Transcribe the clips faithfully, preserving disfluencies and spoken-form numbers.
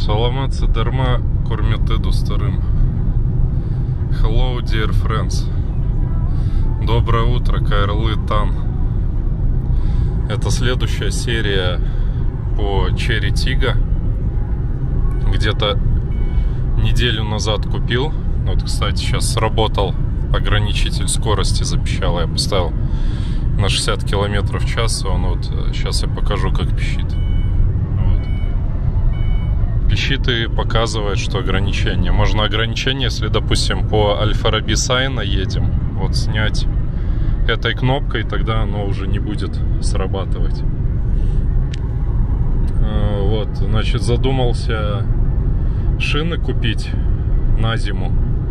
Саламатся дарма кормят еду старым. Hello, dear friends. Доброе утро, Кайрлы Тан. Это следующая серия по Cherry Tiggo. Где-то неделю назад купил. Вот, кстати, сейчас сработал ограничитель скорости, запищал. Я поставил на шестьдесят километров в час. Он вот, сейчас я покажу, как пищит. Пищит и показывает, что ограничение. Можно ограничение, если, допустим, по Аль-Фараби Сайна едем, вот снять этой кнопкой, тогда оно уже не будет срабатывать. Вот, значит, задумался шины купить на зиму.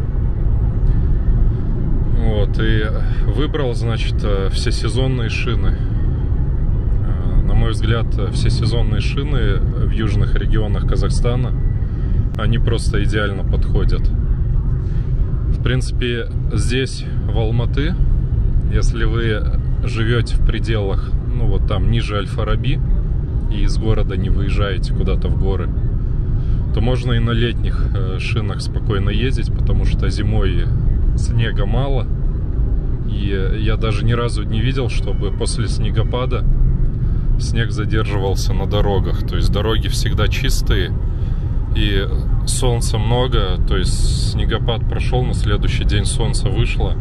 Вот, и выбрал, значит, всесезонные шины. На мой взгляд, всесезонные шины в южных регионах Казахстана, они просто идеально подходят. В принципе, здесь, в Алматы, если вы живете в пределах, ну вот там, ниже Аль-Фараби, и из города не выезжаете куда-то в горы, то можно и на летних шинах спокойно ездить, потому что зимой снега мало. И я даже ни разу не видел, чтобы после снегопада снег задерживался на дорогах. То есть дороги всегда чистые и солнца много. То есть снегопад прошел, на следующий день солнце вышло,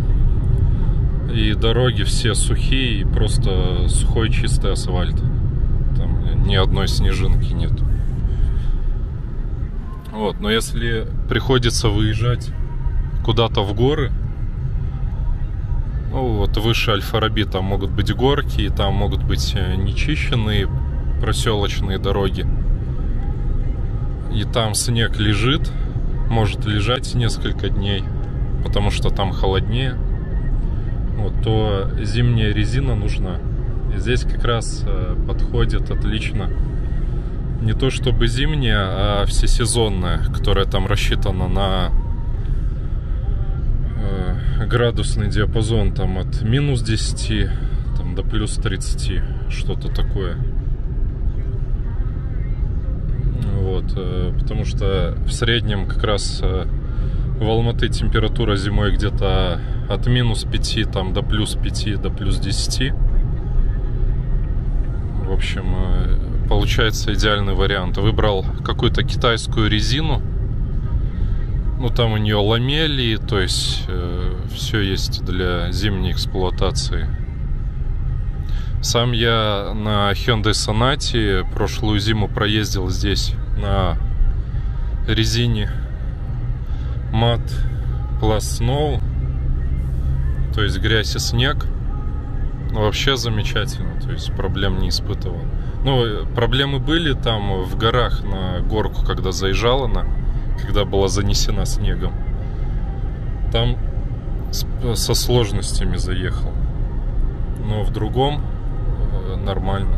и дороги все сухие, и просто сухой чистый асфальт. Там ни одной снежинки нет. Вот, но если приходится выезжать куда-то в горы, ну вот выше Аль-Фараби, там могут быть горки, и там могут быть нечищенные проселочные дороги. И там снег лежит, может лежать несколько дней, потому что там холоднее. Вот, то зимняя резина нужна. И здесь как раз подходит отлично не то чтобы зимняя, а всесезонная, которая там рассчитана на градусный диапазон там от минус десяти там, до плюс тридцати, что-то такое. Вот, потому что в среднем как раз в Алматы температура зимой где-то от минус пяти там, до плюс пяти, до плюс десяти. В общем, получается идеальный вариант. Выбрал какую-то китайскую резину. Ну, там у нее ламели, то есть э, все есть для зимней эксплуатации. Сам я на Hyundai Sonata прошлую зиму проездил здесь на резине Mud Plus Snow, то есть грязь и снег. Ну, вообще замечательно, то есть проблем не испытывал. Ну, проблемы были там в горах на горку, когда заезжала она, когда была занесена снегом. Там со сложностями заехал. Но в другом нормально.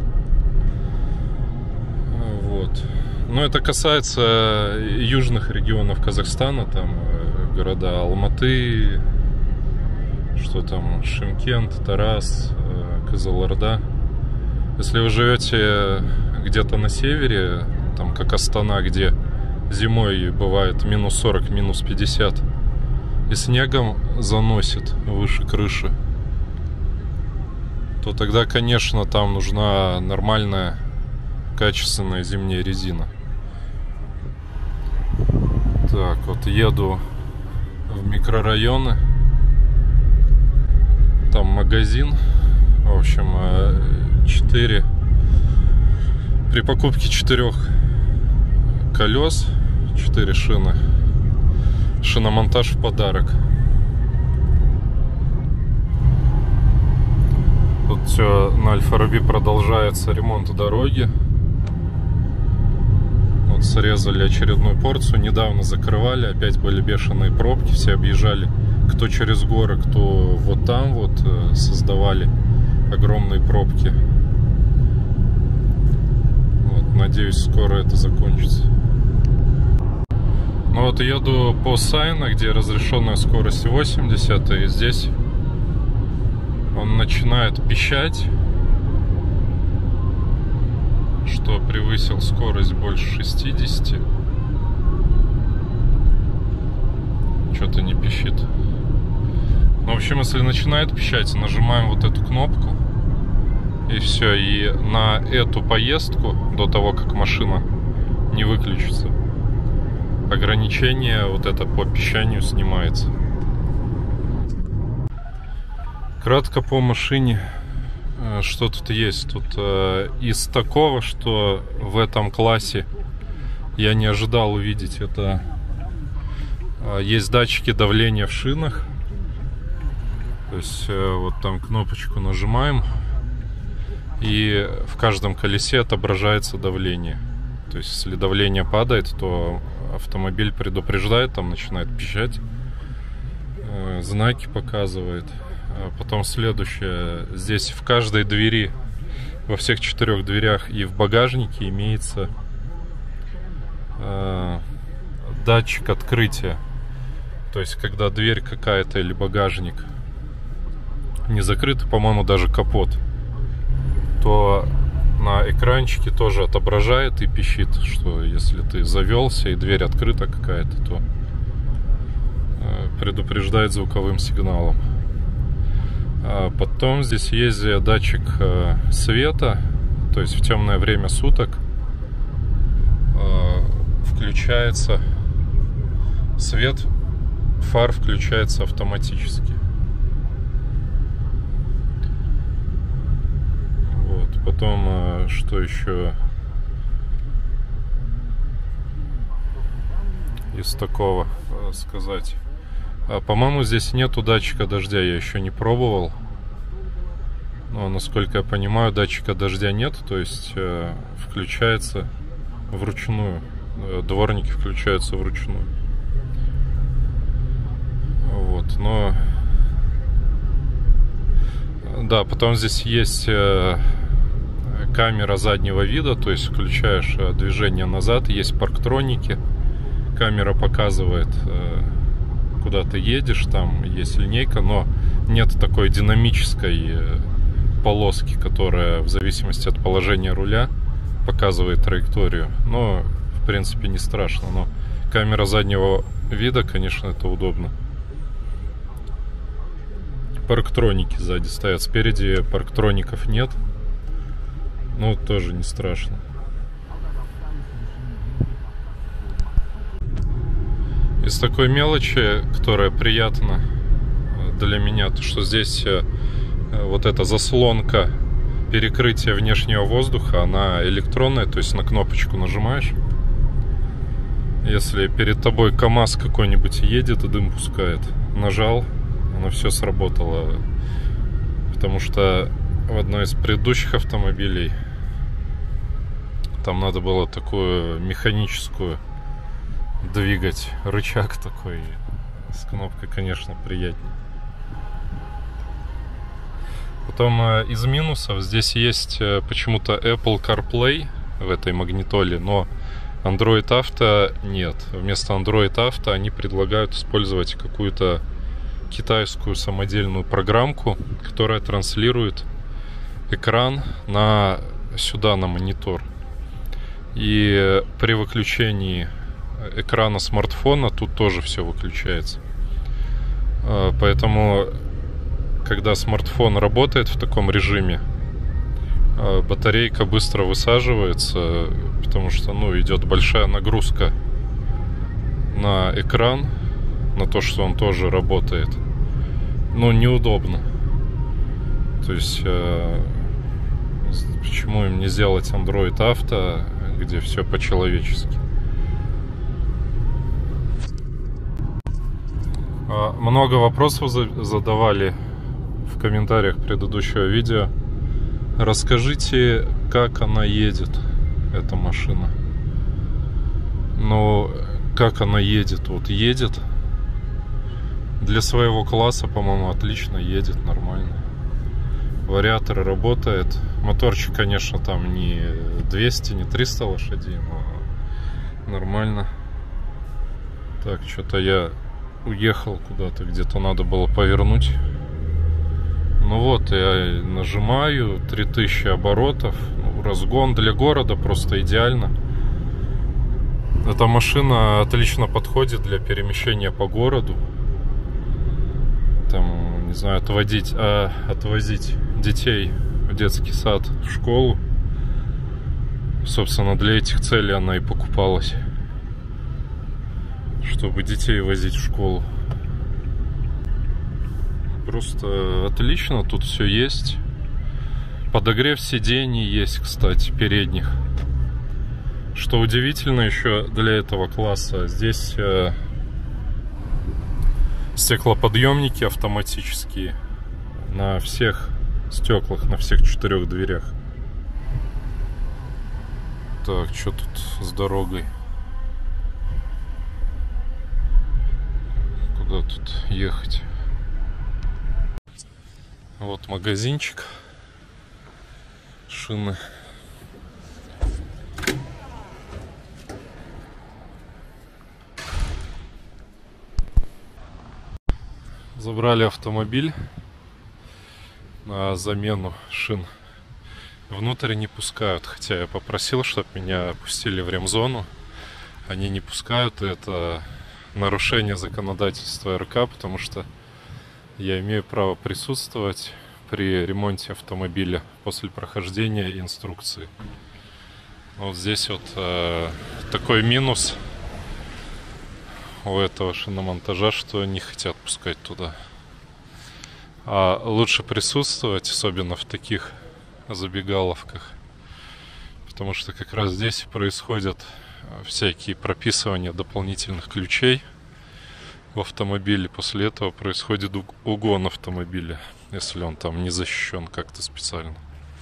Вот. Но это касается южных регионов Казахстана. Там города Алматы, что там, Шымкент, Тарас, Кызылорда. Если вы живете где-то на севере, там как Астана, где зимой бывает минус сорок, минус пятьдесят, и снегом заносит выше крыши, то тогда, конечно, там нужна нормальная, качественная зимняя резина. Так, вот еду в микрорайоны. Там магазин. В общем, четыре при покупке четырех колес, четыре шины, шиномонтаж в подарок. Тут все на Аль-Фараби продолжается ремонт дороги. Вот срезали очередную порцию, недавно закрывали, опять были бешеные пробки, все объезжали, кто через горы, кто вот там вот, создавали огромные пробки. Вот, надеюсь, скоро это закончится. Ну вот еду по Сайна, где разрешенная скорость восемьдесят, и здесь он начинает пищать, что превысил скорость больше шестидесяти. Что-то не пищит. Ну, в общем, если начинает пищать, нажимаем вот эту кнопку. И все. И на эту поездку, до того, как машина не выключится, ограничение вот это по пищанию снимается. Кратко по машине. Что тут есть? Тут э, из такого, что в этом классе я не ожидал увидеть, это э, есть датчики давления в шинах. То есть э, вот там кнопочку нажимаем, и в каждом колесе отображается давление. То есть если давление падает, то автомобиль предупреждает, там начинает пищать, э, знаки показывает. Потом следующее. Здесь в каждой двери, во всех четырех дверях и в багажнике имеется э, датчик открытия. То есть когда дверь какая-то или багажник не закрыт, по-моему, даже капот, то на экранчике тоже отображает и пищит, что если ты завелся и дверь открыта какая-то, то э, предупреждает звуковым сигналом. Потом здесь есть датчик света, то есть в темное время суток включается свет, фар включается автоматически. Вот. Потом что еще из такого сказать? По-моему, здесь нету датчика дождя, я еще не пробовал. Но, насколько я понимаю, датчика дождя нет, то есть э, включается вручную. Дворники включаются вручную. Вот, но... Да, потом здесь есть э, камера заднего вида, то есть включаешь э, движение назад, есть парктроники. Камера показывает... Э, куда ты едешь, там есть линейка, но нет такой динамической полоски, которая в зависимости от положения руля показывает траекторию. Но, в принципе, не страшно. Но камера заднего вида, конечно, это удобно. Парктроники сзади стоят. Спереди парктроников нет. Ну, тоже не страшно. Из такой мелочи, которая приятна для меня, то что здесь вот эта заслонка перекрытия внешнего воздуха, она электронная, то есть на кнопочку нажимаешь. Если перед тобой КАМАЗ какой-нибудь едет и дым пускает, нажал, оно все сработало. Потому что в одной из предыдущих автомобилей там надо было такую механическую двигать, рычаг такой. С кнопкой, конечно, приятнее. Потом из минусов здесь есть почему-то Apple CarPlay в этой магнитоле, но Android Auto нет. Вместо Android Auto они предлагают использовать какую-то китайскую самодельную программку, которая транслирует экран на сюда, на монитор. И при выключении экрана смартфона тут тоже все выключается. Поэтому, когда смартфон работает в таком режиме, батарейка быстро высаживается, потому что, ну, идет большая нагрузка на экран, на то, что он тоже работает. Ну, неудобно. То есть, э, почему им не сделать Android Auto, где все по-человечески? Много вопросов задавали в комментариях предыдущего видео. Расскажите, как она едет, эта машина. Ну, как она едет? Вот едет. Для своего класса, по-моему, отлично едет, нормально. Вариатор работает. Моторчик, конечно, там не двести, не триста лошадей, но нормально. Так, что-то я уехал куда-то, где-то надо было повернуть. Ну вот, я нажимаю, три тысячи оборотов. Ну, разгон для города просто идеально. Эта машина отлично подходит для перемещения по городу. Там, не знаю, отводить, а, отвозить детей в детский сад, в школу. Собственно, для этих целей она и покупалась. Чтобы детей возить в школу. Просто отлично, тут все есть. Подогрев сидений есть, кстати, передних. Что удивительно еще для этого класса, здесь э, стеклоподъемники автоматические на всех стеклах, на всех четырех дверях. Так, что тут с дорогой? Куда тут ехать? Вот магазинчик. Шины. Забрали автомобиль на замену шин. Внутрь не пускают, хотя я попросил, чтобы меня пустили в ремзону. Они не пускают, и это нарушение законодательства эр ка, потому что я имею право присутствовать при ремонте автомобиля после прохождения инструкции. Вот здесь вот э, такой минус у этого шиномонтажа, что не хотят пускать туда. А лучше присутствовать, особенно в таких забегаловках, потому что как раз здесь происходят всякие прописывания дополнительных ключей в автомобиле. После этого происходит угон автомобиля, если он там не защищен как-то специально.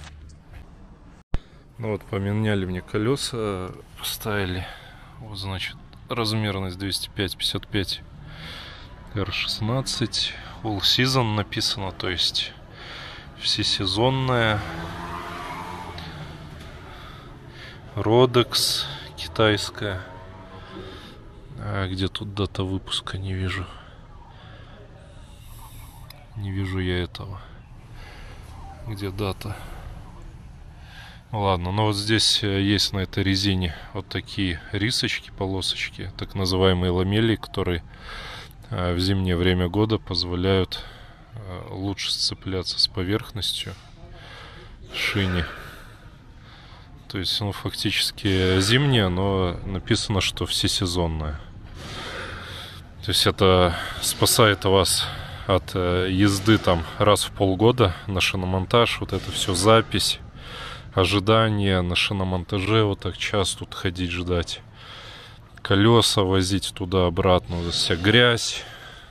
Ну вот, поменяли мне колеса, поставили, вот, значит, размерность двести пять пятьдесят пять эр шестнадцать, All Season написано, то есть всесезонная. Rodex китайская. А где тут дата выпуска? Не вижу. Не вижу я этого. Где дата? Ладно, но вот здесь есть на этой резине вот такие рисочки, полосочки, так называемые ламели, которые в зимнее время года позволяют лучше сцепляться с поверхностью шине. То есть, ну, фактически зимняя, но написано, что всесезонная. То есть это спасает вас от езды там раз в полгода на шиномонтаж, вот это все запись, ожидание на шиномонтаже, вот так час тут ходить ждать, колеса возить туда-обратно, вот вся грязь,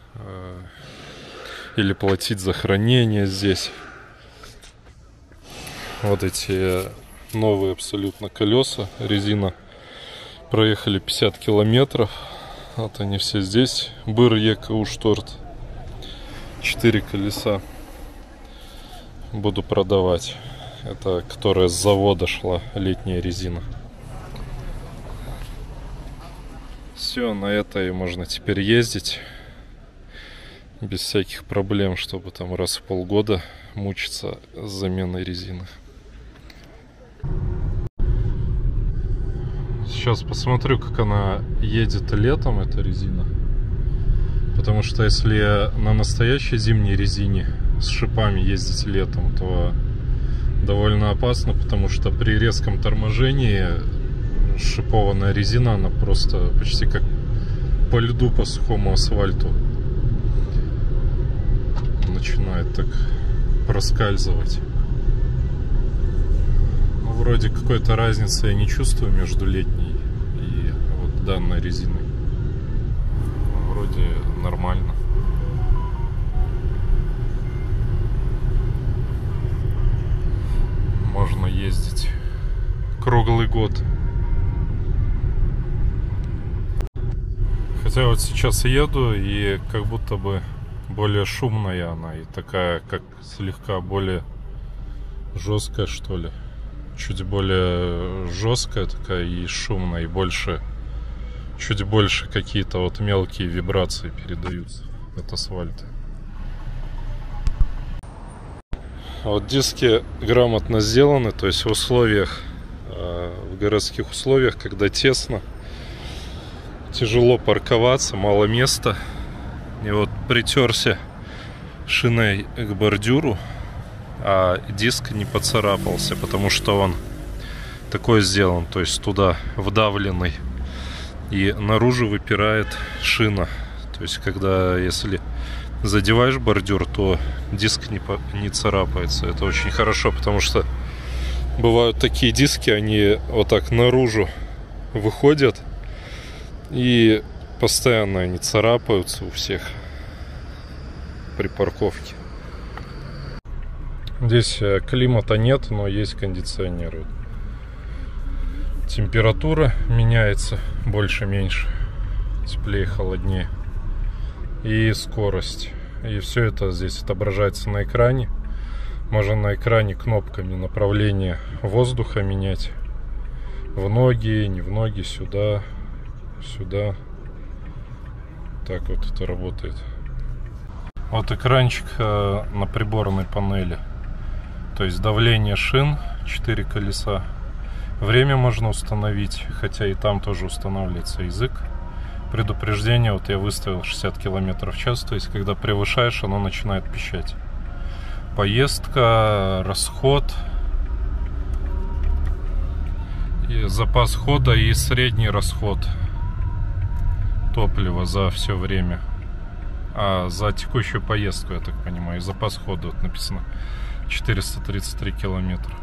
или платить за хранение здесь. Вот эти новые абсолютно колеса, резина, проехали пятьдесят километров. Вот они все здесь. Быр ека ушторт. Четыре колеса буду продавать. Это которая с завода шла, летняя резина. Все, на этой можно теперь ездить без всяких проблем, чтобы там раз в полгода мучиться с заменой резины. Сейчас посмотрю, как она едет летом, эта резина. Потому что если на настоящей зимней резине с шипами ездить летом, то довольно опасно, потому что при резком торможении шипованная резина, она просто почти как по льду, по сухому асфальту начинает так проскальзывать. Ну, вроде какой-то разницы я не чувствую между летней и вот данной резиной. Вроде нормально. Можно ездить круглый год. Хотя вот сейчас еду, и как будто бы более шумная она, и такая, как слегка более жесткая, что ли. Чуть более жесткая такая и шумная, и больше, чуть больше какие-то вот мелкие вибрации передаются от асфальта. Вот диски грамотно сделаны, то есть в условиях, в городских условиях, когда тесно, тяжело парковаться, мало места. И вот притерся шиной к бордюру, а диск не поцарапался, потому что он такой сделан, то есть туда вдавленный, и наружу выпирает шина. То есть когда, если задеваешь бордюр, то диск не, по, не царапается. Это очень хорошо, потому что бывают такие диски, они вот так наружу выходят, и постоянно они царапаются у всех при парковке. Здесь климата нет, но есть кондиционер. Температура меняется больше-меньше, теплее, холоднее. И скорость. И все это здесь отображается на экране. Можно на экране кнопками направление воздуха менять. В ноги, не в ноги, сюда, сюда. Так вот это работает. Вот экранчик на приборной панели. То есть давление шин, четыре колеса. Время можно установить, хотя и там тоже устанавливается язык. Предупреждение, вот я выставил шестьдесят километров в час, то есть когда превышаешь, оно начинает пищать. Поездка, расход, и запас хода и средний расход топлива за все время. А за текущую поездку, я так понимаю, запас хода вот написано четыреста тридцать три километра.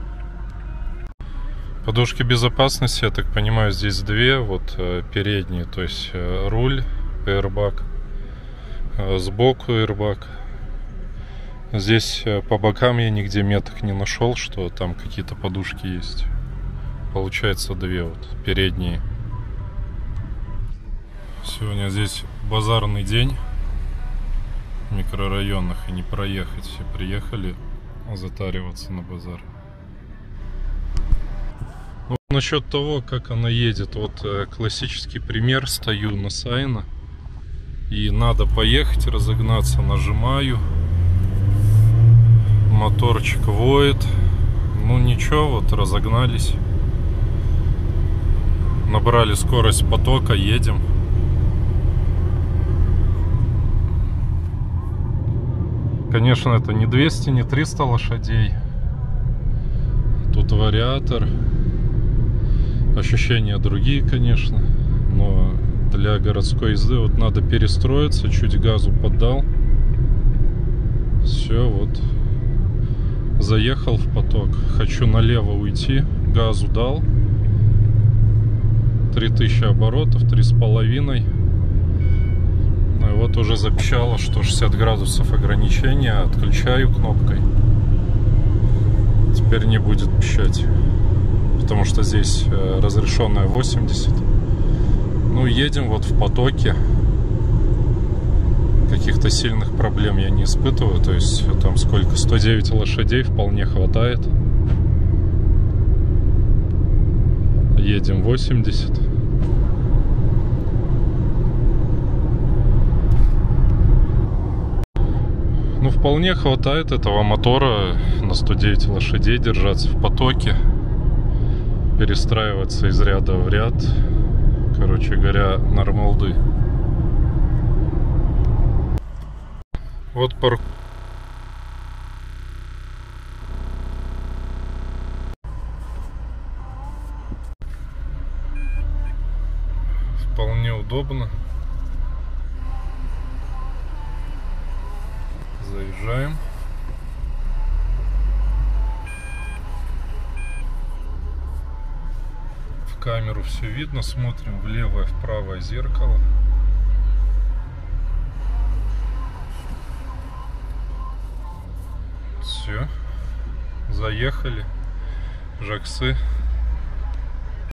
Подушки безопасности, я так понимаю, здесь две, вот передние, то есть руль, airbag, сбоку airbag. Здесь по бокам я нигде меток не нашел, что там какие-то подушки есть. Получается две вот передние. Сегодня здесь базарный день в микрорайонах, и не проехать. Все приехали затариваться на базар. Ну, насчет того, как она едет, вот классический пример. Стою на Сайна, и надо поехать, разогнаться, нажимаю, моторчик воет. Ну ничего, вот разогнались, набрали скорость потока, едем. Конечно, это не двести, не триста лошадей. Тут вариатор. Ощущения другие, конечно, но для городской езды вот надо перестроиться, чуть газу поддал, все, вот заехал в поток. Хочу налево уйти, газу дал, три тысячи оборотов, три с половиной. И вот уже запищало, что шестьдесят градусов ограничения, отключаю кнопкой. Теперь не будет пищать, потому что здесь разрешенная восемьдесят. Ну, едем вот в потоке. Каких-то сильных проблем я не испытываю. То есть там сколько? сто девять лошадей вполне хватает. Едем восемьдесят. Ну, вполне хватает этого мотора на сто девять лошадей держаться в потоке. Перестраиваться из ряда в ряд. Короче говоря, нормалды. Вот парк. Вполне удобно. Заезжаем. В камеру все видно, смотрим в левое, в правое зеркало. Все, заехали. Жаксы.